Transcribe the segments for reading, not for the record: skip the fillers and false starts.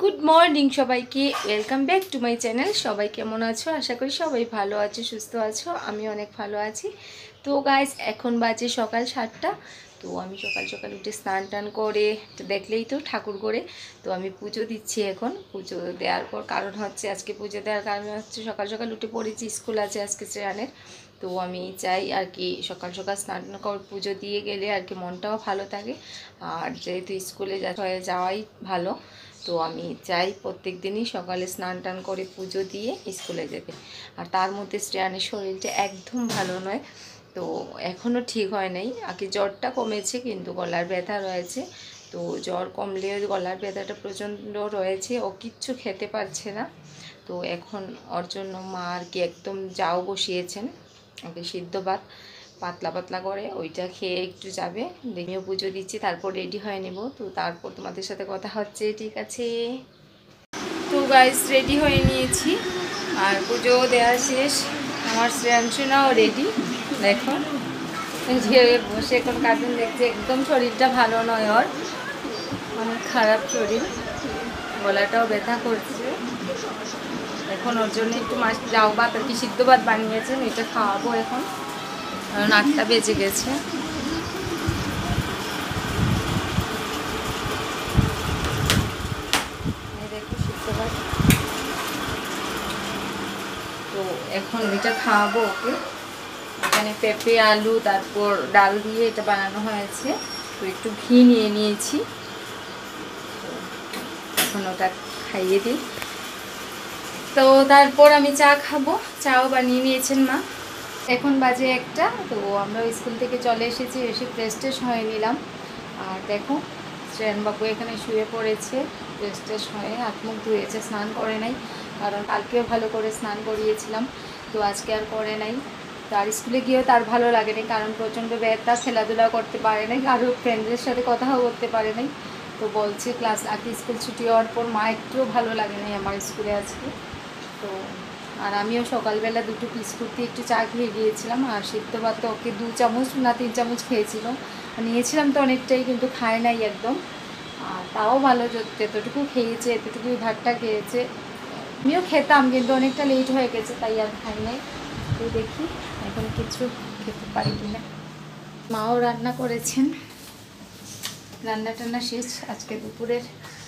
Good morning সবাইকে, welcome back to my channel. সবাই কেমন আছো? আশা করি সবাই ভালো আছো, সুস্থ আছো। আমি অনেক ভালো আছি। তো গাইস, এখন বাজে সকাল 7টা। তো আমি সকাল সকাল উঠে স্নান টান করে, তো দেখলেই তো ঠাকুর করে, তো আমি পুজো দিচ্ছি। এখন পুজো দেওয়ার পর কারণ হচ্ছে, আজকে পুজো দেওয়ার কারণ হচ্ছে সকাল সকাল উঠে পড়েছি, স্কুল আছে আজকে শ্রেয়ানের। তো আমি চাই আর কি সকাল সকাল স্নান করে পুজো দিয়ে গেলে আর কি মনটাও ভালো থাকে। আর যেহেতু স্কুলে যাওয়াই ভালো, তো আমি চাই প্রত্যেক দিনই সকালে স্নান টান করে পুজো দিয়ে স্কুলে যেতে। আর তার মধ্যে শ্রেয়ানের শরীরটা একদম ভালো নয়, তো এখনও ঠিক হয় নাই। আগে জ্বরটা কমেছে, কিন্তু গলার ব্যথা রয়েছে। তো জ্বর কমলেও গলার ব্যথাটা প্রচণ্ড রয়েছে, ও কিচ্ছু খেতে পারছে না। তো এখন ওর জন্য মা আর কি একদম জাউ বসিয়েছেন, ওকে সিদ্ধ ভাত পাতলা পাতলা করে, ওইটা খেয়ে একটু যাবে। আমিও পুজো দিচ্ছি, তারপর রেডি হয়ে নেব। তো তারপর তোমাদের সাথে কথা হচ্ছে, ঠিক আছে? তো গাইস, রেডি হয়ে নিয়েছি আর পুজো দেওয়া শেষ। আমার শ্রেয়াংশনাও রেডি। দেখো যে বসে এখন কার্টুন দেখছে, একদম শরীরটা ভালো নয়, ওর অনেক খারাপ শরীর, গলাটাও ব্যথা করছে। এখন ওর জন্য একটু জাউ ভাত আর কি সিদ্ধ ভাত বানিয়েছেন, এটা খাওয়াবো এখন, কারণ 8টা বেজে গেছে। দেখো সিদ্ধ ভাত, তো এখন এটা খাওয়াবো ওকে। এখানে পেঁপে আলু তারপর ডাল দিয়ে এটা বানানো হয়েছে, তো একটু ঘি নিয়ে নিয়েছি, এখন ওটা খাইয়ে দিই। তো তারপর আমি চা খাবো, চাও বানিয়ে নিয়েছেন মা। এখন বাজে 1টা। তো আমরা স্কুল থেকে চলে এসেছি, এসে ফ্রেশ ট্রেশ হয়ে নিলাম। আর দেখো শ্রেয়ানবাবু এখানে শুয়ে পড়েছে, ফ্রেশ ট্রেশ হয়ে হাত মুখ ধুয়েছে, স্নান করে নাই, কারণ কালকেও ভালো করে স্নান করিয়েছিলাম, তো আজকে আর করে নাই। তো আর স্কুলে গিয়েও তার ভালো লাগেনি, কারণ প্রচণ্ড ব্যথা, খেলাধুলা করতে পারে নাই, কারো ফ্রেন্ডদের সাথে কথাও বলতে পারে নাই। তো বলছে ক্লাস আজকে স্কুল ছুটি হওয়ার পর মা একটুও ভালো লাগে নাই আমার স্কুলে আজকে। তো আর আমিও সকালবেলা 2 বিস্কুট দিয়ে একটু চা খেয়ে গিয়েছিলাম, আর সিদ্ধ ভাত তো ওকে 2 চামচ না 3 চামচ খেয়েছিল, নিয়েছিলাম তো অনেকটাই, কিন্তু খায় নাই একদম। আর তাও ভালো, যতটুকু খেয়েছে এতটুকুই ভাতটা খেয়েছে। আমিও খেতাম, কিন্তু অনেকটা লেট হয়ে গেছে, তাই আর খাই নাই। তো দেখি এখন কিছু খেতে পারি কিনা। মাও রান্না করেছেন, রান্না টান্না শেষ আজকে দুপুরের।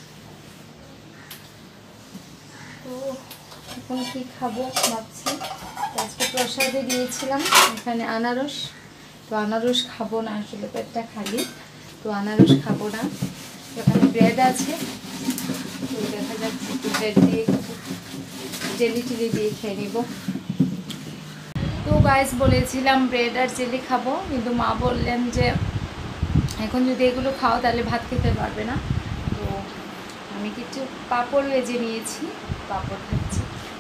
তো এখন কি খাবো ভাবছি। আজকে প্রসাদে দিয়েছিলাম এখানে আনারস, তো আনারস খাবো না, আসলে পেটটা খালি, তো আনারস খাবো না। এখানে ব্রেড আছে, তো দেখা যাচ্ছে একটু ব্রেড দিয়ে জেলি টেলি দিয়ে খেয়ে নিব। তো গাইস, বলেছিলাম ব্রেড আর জেলি খাবো, কিন্তু মা বললেন যে এখন যদি এগুলো খাও তাহলে ভাত খেতে পারবে না। তো আমি কিছু পাঁপড় ভেজে নিয়েছি, পাঁপড় খাচ্ছি।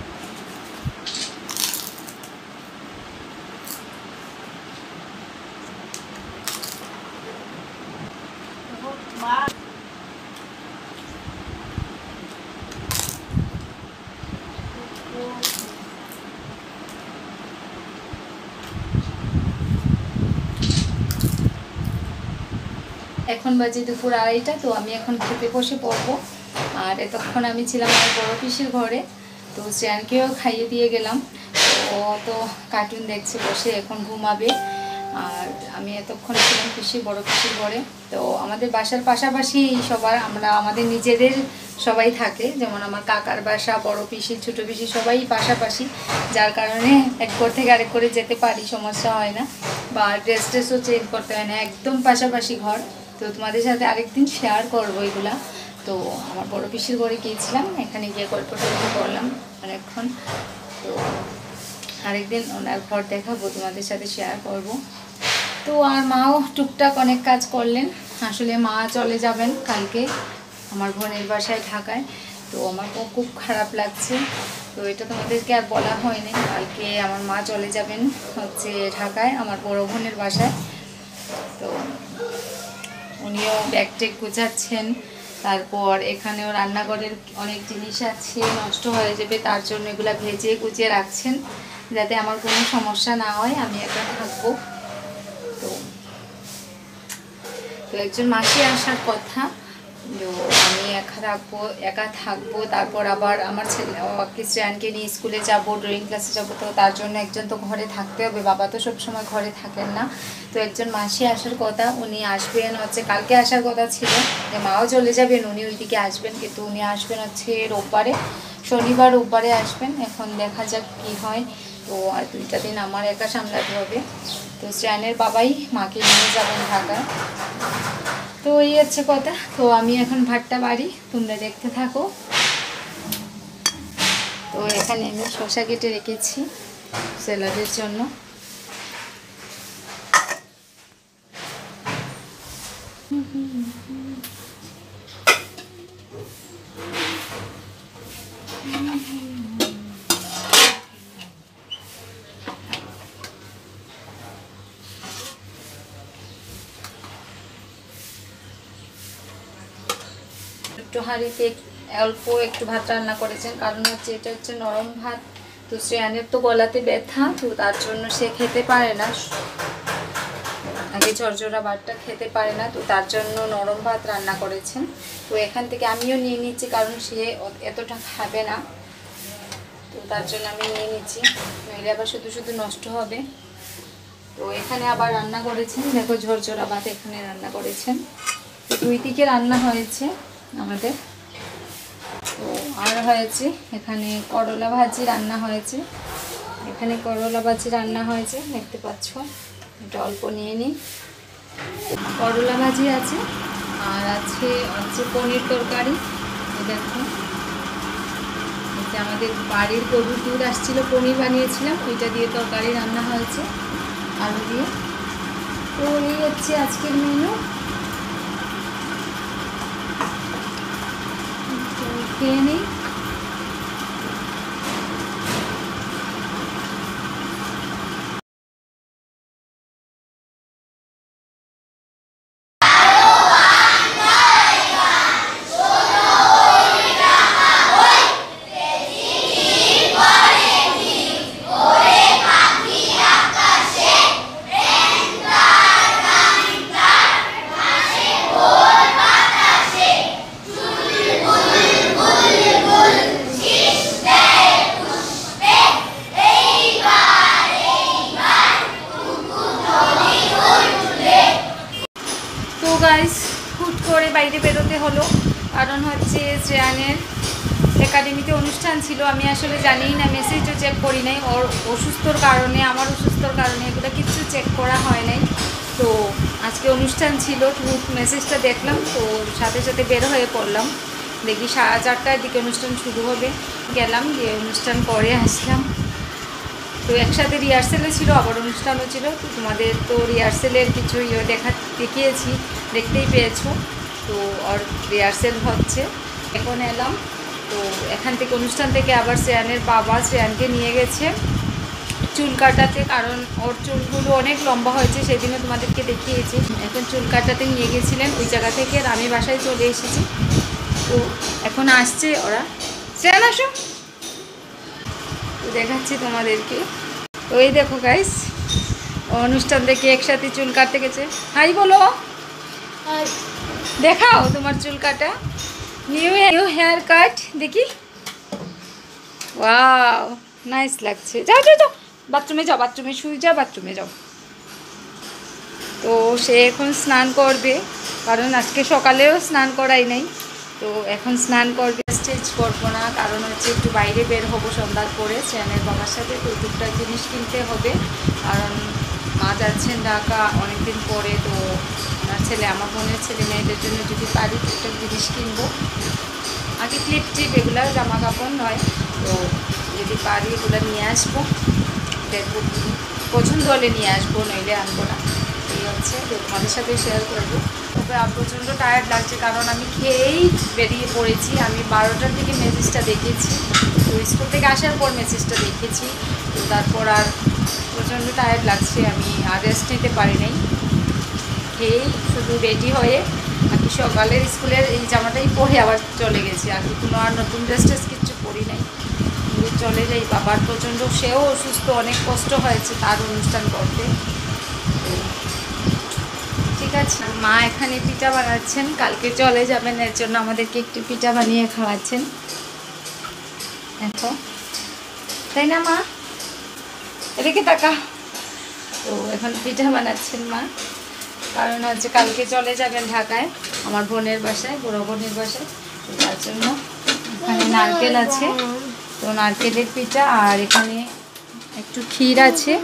এখন বাজে দুপুর 2:30, তো আমি এখন খেতে বসে পড়বো। আর এতক্ষণ আমি ছিলাম আমার বড় পিসির ঘরে, তো শ্রেয়ানকেও খাইয়ে দিয়ে গেলাম। ও তো কার্টুন দেখছে বসে, এখন ঘুমাবে। আর আমি এতক্ষণ ছিলাম বড় পিসির ঘরে। তো আমাদের বাসার পাশাপাশি সবার, আমরা আমাদের নিজেদের সবাই থাকে, যেমন আমার কাকার বাসা, বড় পিসি, ছোটো পিসি সবাই পাশাপাশি, যার কারণে এক ঘর থেকে আরেক করে যেতে পারি, সমস্যা হয় না, বা ড্রেস ট্রেসও চেঞ্জ করতে হয় না, একদম পাশাপাশি ঘর। তো তোমাদের সাথে আরেকদিন শেয়ার করবো এগুলা। তো আমার বড় পিসির ঘরে গিয়েছিলাম, এখানে গিয়ে গল্প টল্প করলাম অনেকক্ষণ। তো আরেকদিন ওনার ঘর দেখাবো, তোমাদের সাথে শেয়ার করব। তো আর মাও টুকটাক অনেক কাজ করলেন। আসলে মা চলে যাবেন কালকে আমার বোনের বাসায় ঢাকায়, তো আমার খুব খারাপ লাগছে। তো এটা তোমাদেরকে আর বলা হয়নি, কালকে আমার মা চলে যাবেন হচ্ছে ঢাকায় আমার বড় বোনের বাসায়। তো উনিও ব্যাগ টেক গুছাচ্ছেন, তারপর এখানেও রান্নাঘরের অনেক জিনিস আছে, নষ্ট হয়ে যাবে, তার জন্য এগুলা ভেজে গুছিয়ে রাখছেন, যাতে আমার কোনো সমস্যা না হয়, আমি একা থাকবো। তো একজন মাসি আসার কথা, তো আমি একা থাকবো, তারপর আবার আমার ছেলে ক্রিস্টিয়ানকে নিয়ে স্কুলে যাব, ড্রয়িং ক্লাসে যাব, তো তার জন্য একজন তো ঘরে থাকতে হবে, বাবা তো সবসময় ঘরে থাকেন না। তো একজন মাসি আসার কথা, উনি আসবেন হচ্ছে কালকে আসার কথা ছিল, যে মাও চলে যাবেন, উনি ওইদিকে আসবেন, কিন্তু উনি আসবেন হচ্ছে রোববারে, শনিবার রোববারে আসবেন। এখন দেখা যাক কী হয়। তো আর 2টা দিন আমার একা সামলাতে হবে। তো শ্রেয়ানের বাবাই মাকে নিয়ে যাবেন ঢাকায়। তো এই হচ্ছে কথা। তো আমি এখন ভাতটা বাড়ি, তোমরা দেখতে থাকো। তো এখানে আমি শসা কেটে রেখেছি স্যালাডের জন্য। একটু হাঁড়িতে অল্প একটু ভাত রান্না করেছেন, কারণ হচ্ছে এটা হচ্ছে নরম ভাত। তো শ্রেয়ানের তো গলাতে ব্যথা, তো তার জন্য সে খেতে পারে না, আগে ঝরঝরা ভাতটা খেতে পারে না, তো তার জন্য নরম ভাত রান্না করেছেন। তো এখান থেকে আমিও নিয়ে নিচ্ছি, কারণ সে এতটা খাবে না, তো তার জন্য আমি নিয়ে নিচ্ছি, নইলে আবার শুধু শুধু নষ্ট হবে। তো এখানে আবার রান্না করেছেন, দেখো ঝরঝরা ভাত এখানে রান্না করেছেন। তো 2 দিকে রান্না হয়েছে আমাদের। তো আর হয়েছে এখানে করলা ভাজি রান্না হয়েছে, এখানে করলা ভাজি রান্না হয়েছে, দেখতে পাচ্ছ। এটা অল্প নিয়ে নিই। করলা ভাজি আছে, আর আছে হচ্ছে পনির তরকারি। দেখো, এটা আমাদের বাড়ির গরুর দুধ আসছিল, পনির বানিয়েছিলাম, ওইটা দিয়ে তরকারি রান্না হয়েছে আলু দিয়ে। তো এই হচ্ছে আজকের মেনু। খেয়ে নিই। গাইস, হুট করে বাইরে বেরোতে হলো, কারণ হচ্ছে শ্রেয়ানের একাডেমিতে অনুষ্ঠান ছিল। আমি আসলে জানিই না, মেসেজও চেক করি নাই, ওর অসুস্থর কারণে, আমার অসুস্থর কারণে এগুলো কিছু চেক করা হয় নাই। তো আজকে অনুষ্ঠান ছিল, মেসেজটা দেখলাম, তো সাথে সাথে বের হয়ে পড়লাম। দেখি 4:30টার দিকে অনুষ্ঠান শুরু হবে, গেলাম, গিয়ে অনুষ্ঠান করে আসলাম। তো একসাথে রিহার্সেলও ছিল, আবার অনুষ্ঠানও ছিল। তো তোমাদের তো রিহার্সেলের কিছু দেখিয়েছি, দেখতেই পেয়েছো। তো ওর রিহার্সেল হচ্ছে, এখন এলাম। তো এখান থেকে অনুষ্ঠান থেকে আবার শ্রেয়ানের বাবা শ্রেয়ানকে নিয়ে গেছে চুল কাটাতে, কারণ ওর চুলগুলো অনেক লম্বা হয়েছে, সেদিনও তোমাদেরকে দেখিয়েছি। এখন চুল কাটাতে নিয়ে গেছিলেন ওই জায়গা থেকে, আর আমি বাসায় চলে এসেছি। তো এখন আসছে ওরা। শ্রেয়ান আসো, তো দেখাচ্ছি তোমাদেরকে। তো এই দেখো গাইস, অনুষ্ঠান থেকে একসাথে চুল কাটতে গেছে। হাই বলো, দেখাও তোমার চুল কাটা, নিউ হেয়ার কাট দেখি। ওয়াও, নাইস লাগছে। যাও যাও যাও, বাথরুমে যাও, বাথরুমে শুয়ে যাও, বাথরুমে যাও। তো সে এখন স্নান করবে, কারণ আজকে সকালেও স্নান করাই নাই। তো এখন স্নান করবে, স্টেজ করবো না, কারণ হচ্ছে একটু বাইরে বের হবো সন্ধ্যার পরে শ্রেয়ানের বাবার সাথে। তো টুকটাক জিনিস কিনতে হবে, কারণ মা যাচ্ছেন ঢাকা অনেকদিন পরে। তো আমার ছেলে, আমার বোনের ছেলে মেয়েদের জন্য যদি পারি টুকটাক জিনিস কিনবো, আগে ক্লিপ টিপ এগুলো জামা কাপড় নয়। তো যদি পারি এগুলো নিয়ে আসবো, দেখবো পছন্দ হলে নিয়ে আসবো, নইলে আনবো না। এই হচ্ছে, তো তোমাদের সাথে শেয়ার করবো। তবে প্রচণ্ড টায়ার্ড লাগছে, কারণ আমি খেয়েই বেরিয়ে পড়েছি। আমি 12টার দিকে মেসেজটা দেখেছি, তো স্কুল থেকে আসার পর মেসেজটা দেখেছি। তো তারপর আর প্রচণ্ড টায়ার্ড লাগছে, আমি আর রেস্ট নিতে পারি নাই। খেয়েই শুধু রেডি হয়ে বাকি সকালের স্কুলের এই জামাটাই পরে আবার চলে গেছি, আর কি কোনো আর নতুন ড্রেস ট্রেস কিচ্ছু পরি নাই, চলে যাই। বাবার প্রচণ্ড, সেও অসুস্থ, অনেক কষ্ট হয়েছে তার অনুষ্ঠান করতে। ঠিক ঠিক আছে। মা এখানে পিঠা বানাচ্ছেন, কালকে চলে যাবেন, এর জন্য আমাদেরকে একটু পিঠা বানিয়ে খাওয়াচ্ছেন এখন, তাই না মা? এদিকে টাকা। তো এখন পিঠা বানাচ্ছেন মা, কারণ হচ্ছে কালকে চলে যাবেন ঢাকায় আমার বোনের বাসায়, বড় বোনের বাসায়। তো তার জন্য এখানে নারকেল আছে, তো নারকেলের পিঠা, আর এখানে একটু ক্ষীর আছে।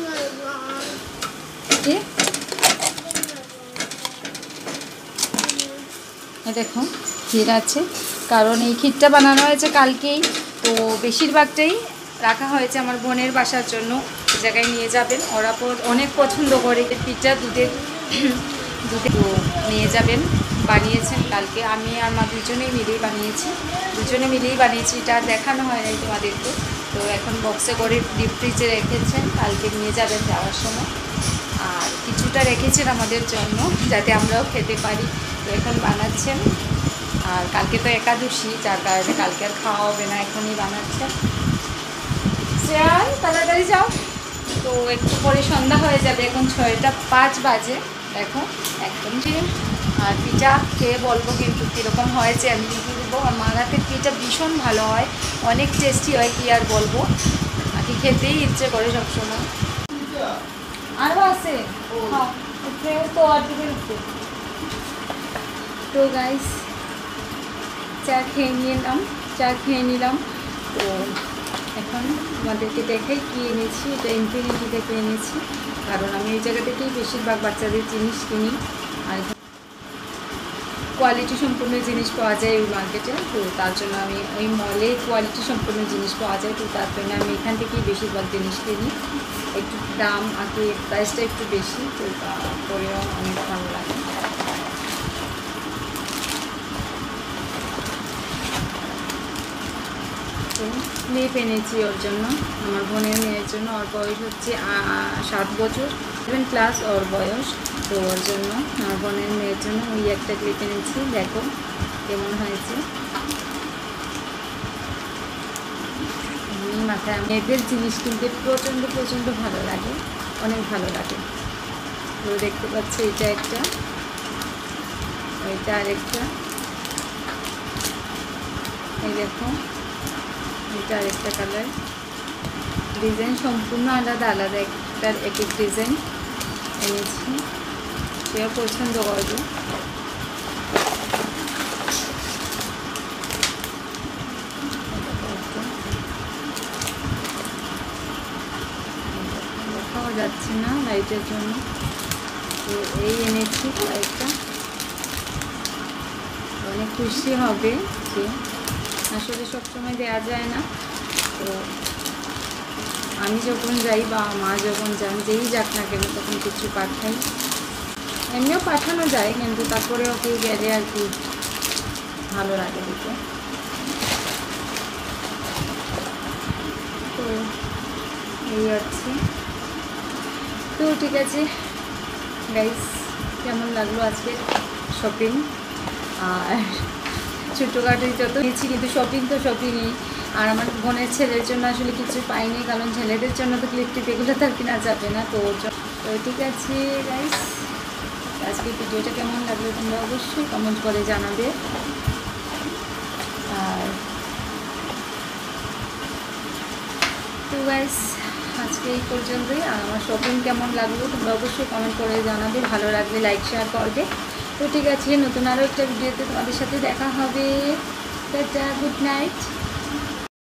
দেখুন ক্ষীর আছে, কারণ এই ক্ষীরটা বানানো হয়েছে কালকেই, তো বেশিরভাগটাই রাখা হয়েছে আমার বোনের বাসার জন্য। জায়গায় নিয়ে যাবেন, ওরা অনেক পছন্দ করে পিঠা, দুধের দুধে তো নিয়ে যাবেন। বানিয়েছেন কালকে, আমি আর মা দুজনেই মিলেই বানিয়েছি। এটা দেখানো হয় নাই তোমাদেরকে। তো এখন বক্সে করে ডিপ ফ্রিজে রেখেছেন, কালকে নিয়ে যাবেন যাওয়ার সময়। আর কিছুটা রেখেছেন আমাদের জন্য যাতে আমরাও খেতে পারি। তো এখন বানাচ্ছেন, আর কালকে তো একাদশী, যার কারণে কালকে আর খাওয়া হবে না, এখনই বানাচ্ছেন। তাড়াতাড়ি যাও। তো একটু পরে সন্ধ্যা হয়ে যাবে, এখন 6টা 5 বাজে। দেখো একদম ঠিক। আর পিঠা খেয়ে বলবো কিন্তু কীরকম হয়েছে। আমি রিভিউ দেবো। আর মার হাতের পিঠা ভীষণ ভালো হয়, অনেক টেস্টি হয়, কি আর বলবো, নাকি খেতেই ইচ্ছে করে সবসময়। আরও আছে তো গাইস, চা খেয়ে নিলাম। তো এখন আমাদেরকে দেখাই কী এনেছি। এটা ইনফিনিটি থেকে এনেছি, কারণ আমি এই জায়গা থেকেই বেশিরভাগ বাচ্চাদের জিনিস কিনি। আর কোয়ালিটি সম্পূর্ণ জিনিস পাওয়া যায় ওই মার্কেটে, তো তার জন্য আমি ওই মলে কোয়ালিটি সম্পূর্ণ জিনিস পাওয়া যায়, তো তার জন্য আমি এখান থেকেই বেশিরভাগ জিনিস কিনি। একটু দাম আগে প্রাইসটা একটু বেশি, তো তারপরেও অনেক ভালো লাগে। তো ক্লিপ এনেছি ওর জন্য, আমার বোনের মেয়ের জন্য। ওর বয়স হচ্ছে 7 বছর, 7+ ওর বয়স। তো ওর জন্য, আমার বোনের মেয়ের জন্য ওই একটা ক্লিপ এনেছি। দেখো কেমন হয়েছে। মাথায় মেয়েদের জিনিস কিনতে প্রচণ্ড ভালো লাগে, অনেক ভালো লাগে। তো দেখতে পাচ্ছি এটা একটা, ওইটা আরেকটা, এই দেখো এটা আরেকটা কালার। ডিজাইন সম্পূর্ণ আলাদা, একটার এক ডিজাইন এনেছি, সেও পছন্দ করবে। দেখাও যাচ্ছে না লাইটের জন্য। তো এই এনেছি একটা, অনেক খুশি হবে যে আসলে সবসময় দেওয়া যায় না। তো আমি যখন যাই বা মা যখন যান, যেই যাক না কেন, তখন কিছু পাঠাই। এমনিও পাঠানো যায়, কিন্তু তারপরে ওকে গেলে আর কি ভালো লাগে দিতে। তো এই আছে। তো ঠিক আছে গাইস, কেমন লাগলো আজকে শপিং? আর ছোটোখাটোই যত নিয়েছি, কিন্তু শপিং তো শপিংই। আর আমার বোনের ছেলের জন্য আসলে কিছু পাইনি, কারণ ছেলেদের জন্য তো ক্লিপটিপ এগুলো তো আর কেনা যাবে না। তো ঠিক আছে গাইস, আজকে ভিডিওটা কেমন লাগলো তোমরা অবশ্যই কমেন্ট করে জানাবে। আর তো গাইস আজকে এই পর্যন্তই। আর আমার শপিং কেমন লাগলো তোমরা অবশ্যই কমেন্ট করে জানাবে, ভালো লাগলে লাইক শেয়ার করবে। তো ঠিক আছে, নতুন আরও একটা ভিডিওতে তোমাদের সাথে দেখা হবে। Ta-ta, good night.